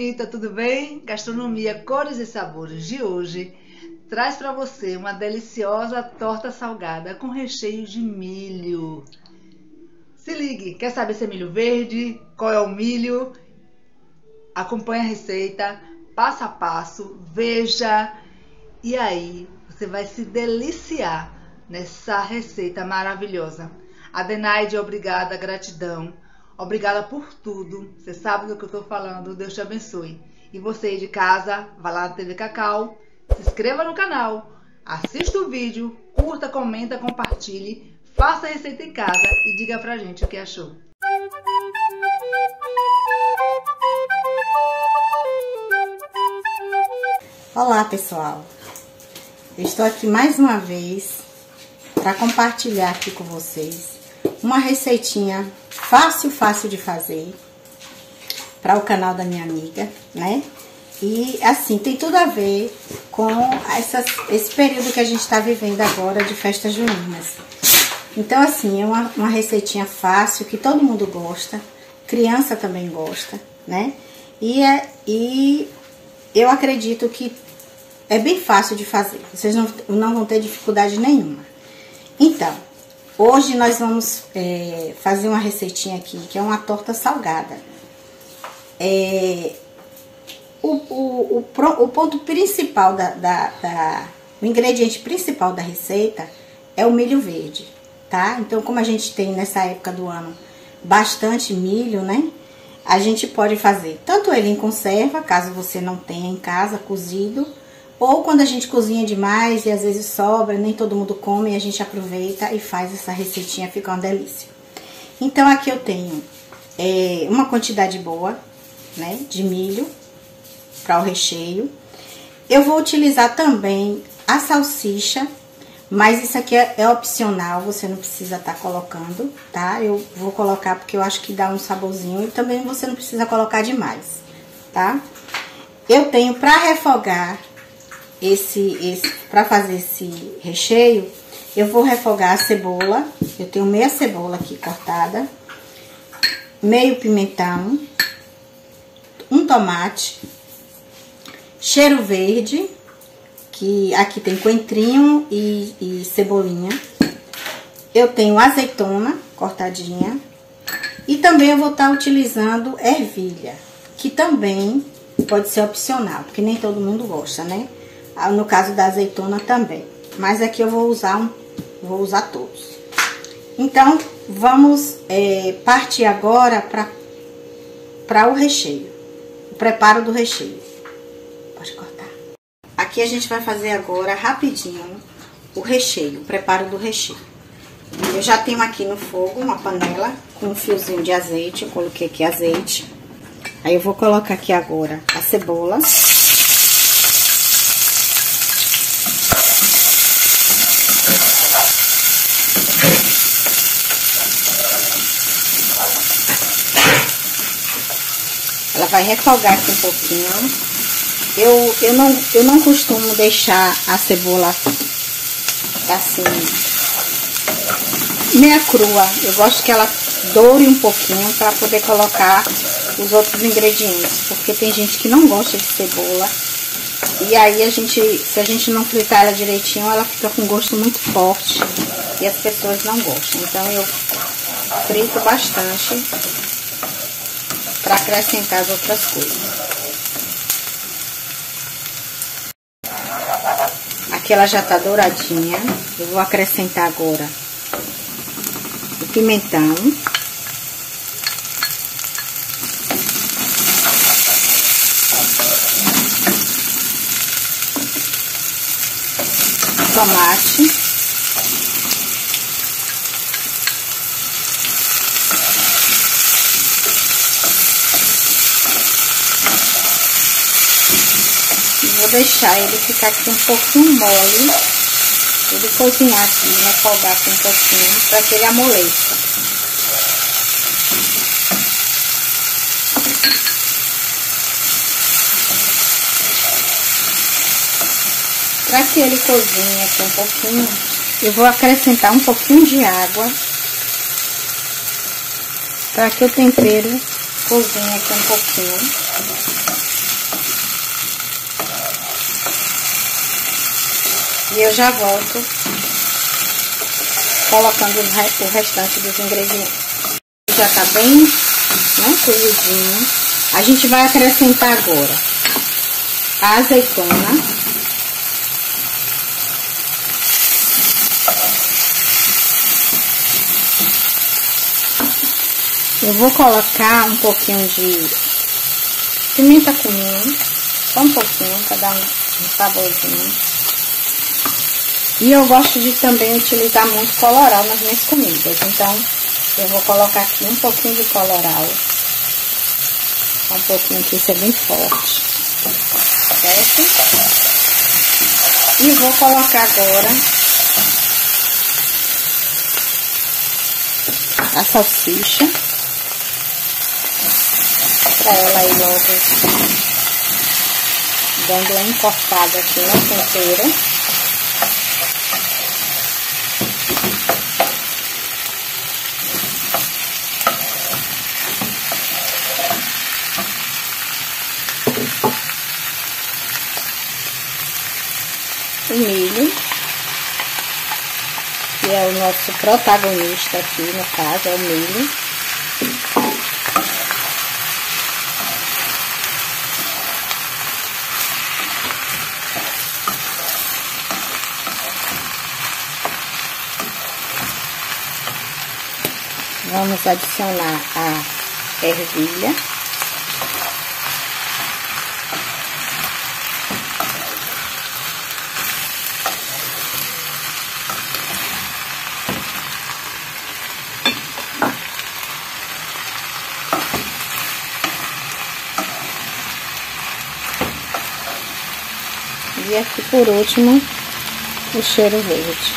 Rita, tudo bem? Gastronomia, cores e sabores de hoje traz para você uma deliciosa torta salgada com recheio de milho. Se ligue, quer saber se é milho verde? Qual é o milho? Acompanhe a receita, passo a passo, veja e aí você vai se deliciar nessa receita maravilhosa. Adenaide, obrigada, gratidão. Obrigada por tudo. Você sabe do que eu tô falando. Deus te abençoe. E você aí de casa, vá lá na TV Cacau, se inscreva no canal, assista o vídeo, curta, comenta, compartilhe, faça a receita em casa e diga pra gente o que achou. Olá, pessoal. Eu estou aqui mais uma vez para compartilhar aqui com vocês uma receitinha fácil de fazer para o canal da minha amiga, né? E assim, tem tudo a ver com esse período que a gente está vivendo agora de festas juninas. Então assim, é uma receitinha fácil, que todo mundo gosta, criança também gosta, né? E eu acredito que é bem fácil de fazer, vocês não vão ter dificuldade nenhuma. Então, hoje nós vamos fazer uma receitinha aqui, que é uma torta salgada. O ponto principal, o ingrediente principal da receita é o milho verde, tá? Então, como a gente tem nessa época do ano bastante milho, né? A gente pode fazer tanto ele em conserva, caso você não tenha em casa cozido, ou quando a gente cozinha demais e às vezes sobra, nem todo mundo come, a gente aproveita e faz essa receitinha, fica uma delícia. Então aqui eu tenho uma quantidade boa, né, de milho para o recheio. Eu vou utilizar também a salsicha, mas isso aqui é opcional, você não precisa estar colocando, tá? Eu vou colocar porque eu acho que dá um saborzinho e também você não precisa colocar demais, tá? Eu tenho para refogar para fazer esse recheio, eu vou refogar a cebola. Eu tenho meia cebola aqui cortada, meio pimentão, um tomate, cheiro verde, que aqui tem coentrinho e cebolinha. Eu tenho azeitona cortadinha e também eu vou estar utilizando ervilha, que também pode ser opcional, porque nem todo mundo gosta, né? No caso da azeitona também, mas aqui eu vou usar todos. Então, vamos partir agora para o recheio, o preparo do recheio. Pode cortar. Aqui a gente vai fazer agora rapidinho o recheio, o preparo do recheio. Eu já tenho aqui no fogo uma panela com um fiozinho de azeite, eu coloquei aqui azeite. Aí eu vou colocar aqui agora a cebola. Ela vai refogar aqui um pouquinho. Eu não costumo deixar a cebola assim, meia crua. Eu gosto que ela doure um pouquinho para poder colocar os outros ingredientes. Porque tem gente que não gosta de cebola. E aí se a gente não fritar ela direitinho, ela fica com gosto muito forte. E as pessoas não gostam. Então eu frito bastante para acrescentar as outras coisas. Aqui ela já tá douradinha. Eu vou acrescentar agora o pimentão. Tomate. Vou deixar ele ficar aqui um pouquinho mole, ele cozinhar aqui, refogar aqui um pouquinho, para que ele amoleça. Para que ele cozinhe aqui um pouquinho, eu vou acrescentar um pouquinho de água, para que o tempero cozinhe aqui um pouquinho. E eu já volto colocando o restante dos ingredientes. Já tá bem, né, cozidinho. A gente vai acrescentar agora a azeitona. Eu vou colocar um pouquinho de pimenta comum, só um pouquinho para dar um saborzinho. E eu gosto de também utilizar muito colorau nas minhas comidas, então eu vou colocar aqui um pouquinho de colorau, um pouquinho aqui, isso é bem forte, certo? E vou colocar agora a salsicha, para ela ir logo dando uma encorpada aqui no tempero. O milho, que é o nosso protagonista aqui, no caso, é o milho. Vamos adicionar a ervilha. E aqui por último, o cheiro verde.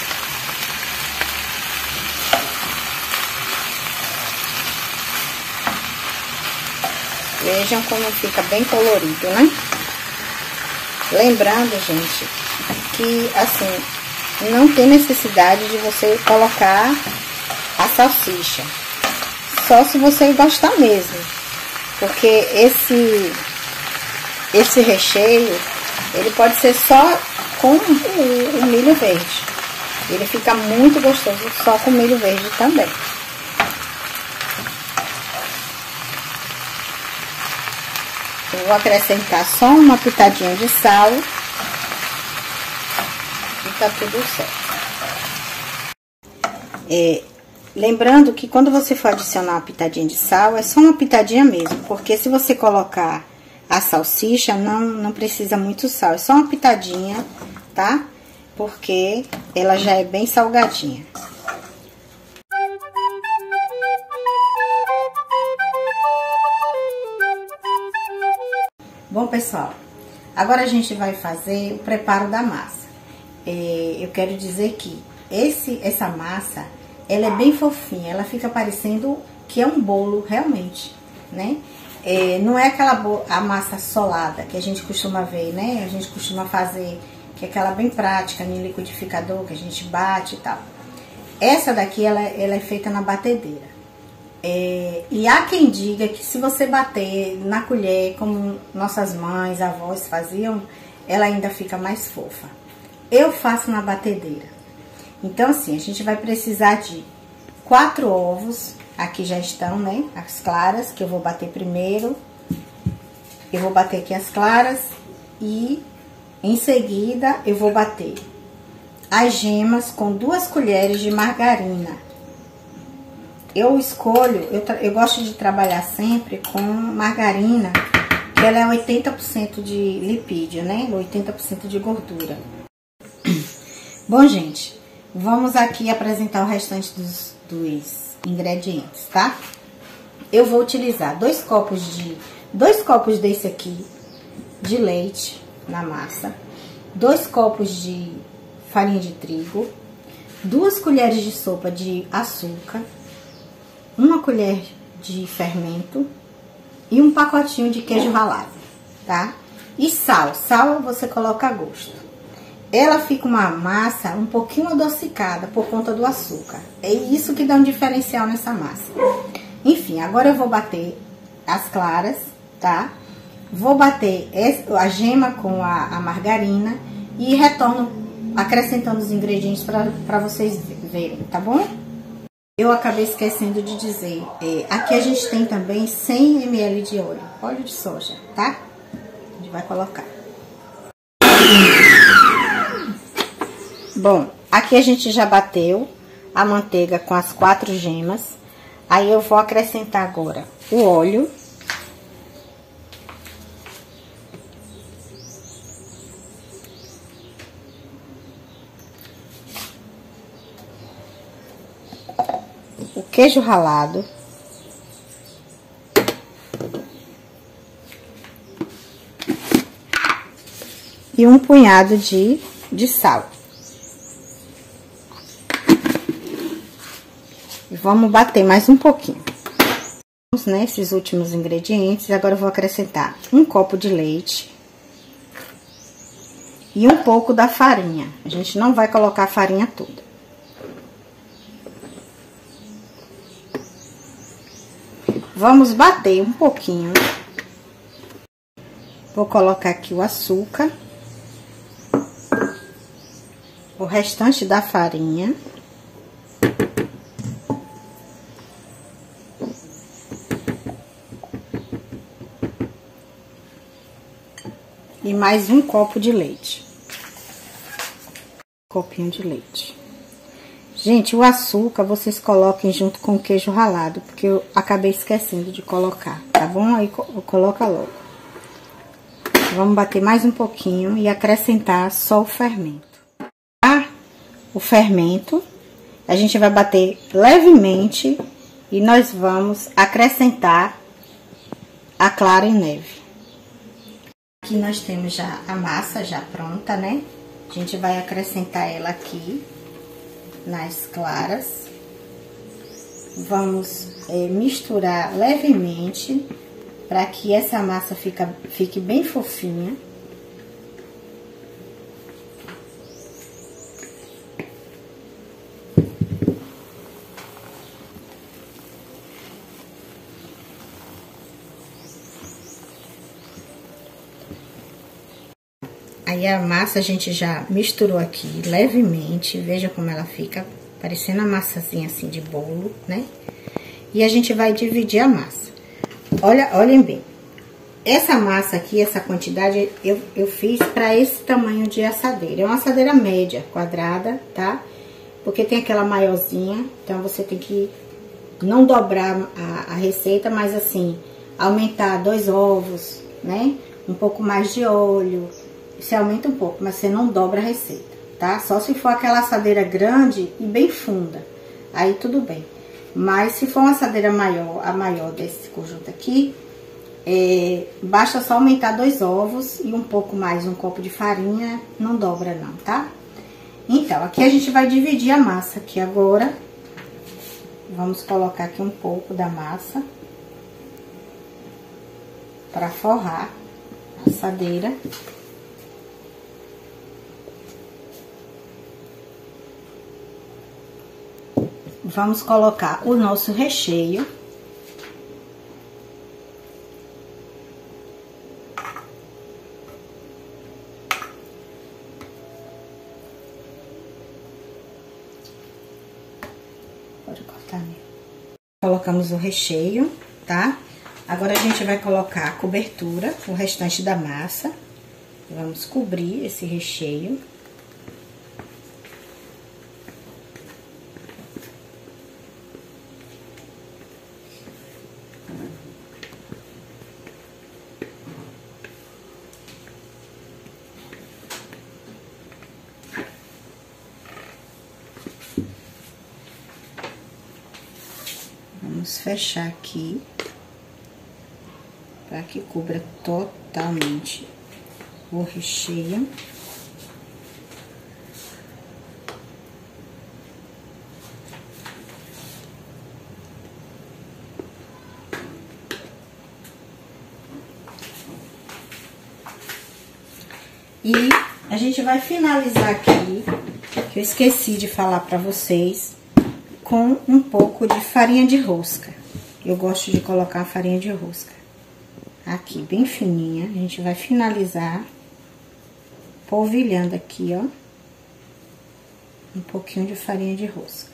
Vejam como fica bem colorido, né? Lembrando, gente, que assim, não tem necessidade de você colocar a salsicha. Só se você gostar mesmo. Porque esse recheio, ele pode ser só com o milho verde. Ele fica muito gostoso só com milho verde também. Eu vou acrescentar só uma pitadinha de sal e tá tudo certo. Lembrando que quando você for adicionar uma pitadinha de sal, é só uma pitadinha mesmo, porque se você colocar a salsicha, não precisa muito sal, é só uma pitadinha, tá? Porque ela já é bem salgadinha. Bom, pessoal, agora a gente vai fazer o preparo da massa. Eu quero dizer que essa massa, ela é bem fofinha, ela fica parecendo que é um bolo realmente, né? Não é a massa solada que a gente costuma ver, né? A gente costuma fazer, que é aquela bem prática, no liquidificador, que a gente bate e tal. Essa daqui, ela é feita na batedeira. E há quem diga que se você bater na colher, como nossas mães, avós faziam, ela ainda fica mais fofa. Eu faço na batedeira. Então, assim, a gente vai precisar de 4 ovos. Aqui já estão, né, as claras, que eu vou bater primeiro. Eu vou bater aqui as claras e, em seguida, eu vou bater as gemas com 2 colheres de margarina. Eu escolho, eu gosto de trabalhar sempre com margarina, que ela é 80% de lipídio, né, 80% de gordura. Bom, gente, vamos aqui apresentar o restante dos ingredientes, tá? Eu vou utilizar 2 copos desse aqui de leite na massa, 2 copos de farinha de trigo, 2 colheres de sopa de açúcar, 1 colher de fermento e um pacotinho de queijo ralado, tá? E sal você coloca a gosto. Ela fica uma massa um pouquinho adocicada por conta do açúcar. É isso que dá um diferencial nessa massa. Enfim, agora eu vou bater as claras, tá? Vou bater a gema com a margarina e retorno acrescentando os ingredientes para vocês verem, tá bom? Eu acabei esquecendo de dizer, aqui a gente tem também 100 ml de óleo de soja, tá? A gente vai colocar. Bom, aqui a gente já bateu a manteiga com as 4 gemas. Aí eu vou acrescentar agora o óleo. O queijo ralado. E um punhado de sal. E vamos bater mais um pouquinho. Vamos nesses últimos ingredientes. Agora eu vou acrescentar um copo de leite. E um pouco da farinha. A gente não vai colocar a farinha toda. Vamos bater um pouquinho. Vou colocar aqui o açúcar. O restante da farinha. E mais um copo de leite. Copinho de leite. Gente, o açúcar vocês coloquem junto com o queijo ralado, porque eu acabei esquecendo de colocar, tá bom? Aí coloca logo. Vamos bater mais um pouquinho e acrescentar só o fermento. O fermento, a gente vai bater levemente e nós vamos acrescentar a clara em neve. Aqui nós temos já a massa já pronta, né? A gente vai acrescentar ela aqui nas claras. Vamos misturar levemente para que essa massa fique bem fofinha. Aí a massa a gente já misturou aqui levemente, veja como ela fica, parecendo uma massazinha assim de bolo, né? E a gente vai dividir a massa. Olhem bem, essa massa aqui, essa quantidade, eu fiz para esse tamanho de assadeira. É uma assadeira média, quadrada, tá? Porque tem aquela maiorzinha, então você tem que não dobrar a receita, mas assim, aumentar 2 ovos, né? Um pouco mais de óleo. Você aumenta um pouco, mas você não dobra a receita, tá? Só se for aquela assadeira grande e bem funda, aí tudo bem. Mas se for uma assadeira maior, a maior desse conjunto aqui, basta só aumentar 2 ovos e um pouco mais, um copo de farinha, não dobra não, tá? Então, aqui a gente vai dividir a massa aqui agora. Vamos colocar aqui um pouco da massa para forrar a assadeira. Vamos colocar o nosso recheio. Pode cortar mesmo. Colocamos o recheio, tá? Agora a gente vai colocar a cobertura, o restante da massa. Vamos cobrir esse recheio. Vamos fechar aqui para que cubra totalmente o recheio. E a gente vai finalizar aqui, que eu esqueci de falar para vocês, com um pouco de farinha de rosca. Eu gosto de colocar a farinha de rosca aqui, bem fininha. A gente vai finalizar polvilhando aqui, ó. um pouquinho de farinha de rosca.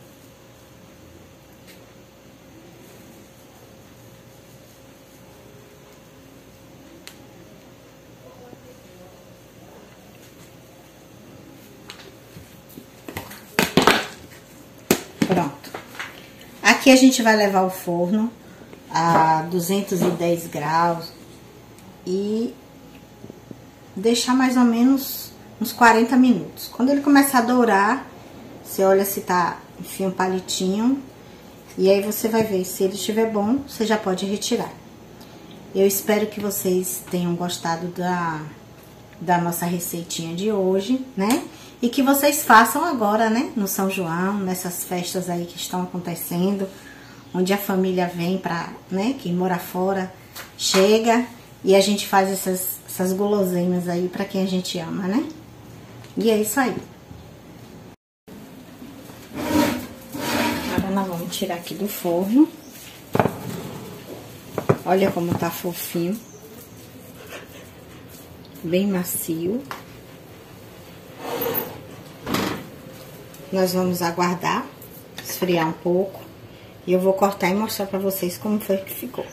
Pronto. Aqui a gente vai levar ao forno a 210 graus e deixar mais ou menos uns 40 minutos. Quando ele começar a dourar, você olha se tá, enfim, um palitinho, e aí você vai ver. Se ele estiver bom, você já pode retirar. Eu espero que vocês tenham gostado da nossa receitinha de hoje, né? E que vocês façam agora, né? No São João, nessas festas aí que estão acontecendo, onde a família vem pra, né? Quem mora fora chega e a gente faz essas guloseimas aí pra quem a gente ama, né? E é isso aí. Agora nós vamos tirar aqui do forno. Olha como tá fofinho. Bem macio. Nós vamos aguardar esfriar um pouco. E eu vou cortar e mostrar pra vocês como foi que ficou.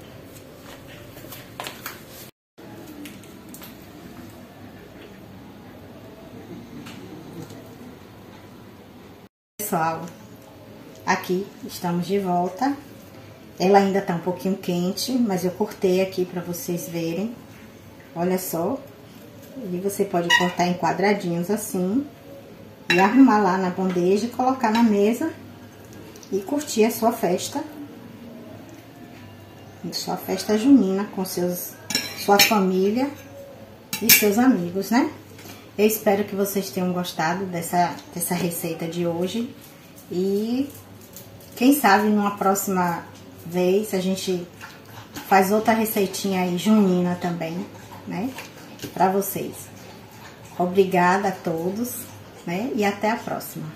Pessoal, aqui estamos de volta. Ela ainda tá um pouquinho quente, mas eu cortei aqui pra vocês verem. Olha só. E você pode cortar em quadradinhos assim e arrumar lá na bandeja, colocar na mesa e curtir a sua festa. Sua festa junina com sua família e seus amigos, né? Eu espero que vocês tenham gostado dessa receita de hoje. E quem sabe numa próxima vez a gente faz outra receitinha aí junina também, né? Pra vocês. Obrigada a todos, né? E até a próxima.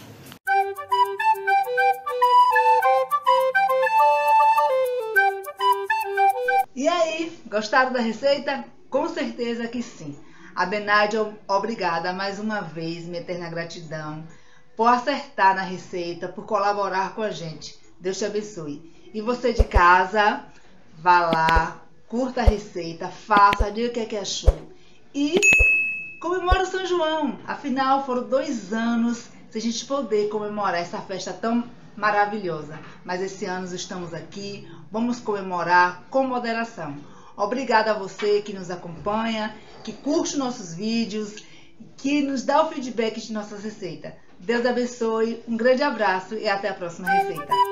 E aí, gostaram da receita? Com certeza que sim. A Benádia, obrigada mais uma vez, minha eterna gratidão, por acertar na receita, por colaborar com a gente. Deus te abençoe. E você de casa, vá lá, curta a receita, faça, diga o que achou. E comemora o São João. Afinal, foram 2 anos sem a gente poder comemorar essa festa tão maravilhosa. Mas esse ano estamos aqui, vamos comemorar com moderação. Obrigada a você que nos acompanha, que curte nossos vídeos, que nos dá o feedback de nossas receitas. Deus abençoe, um grande abraço e até a próxima receita.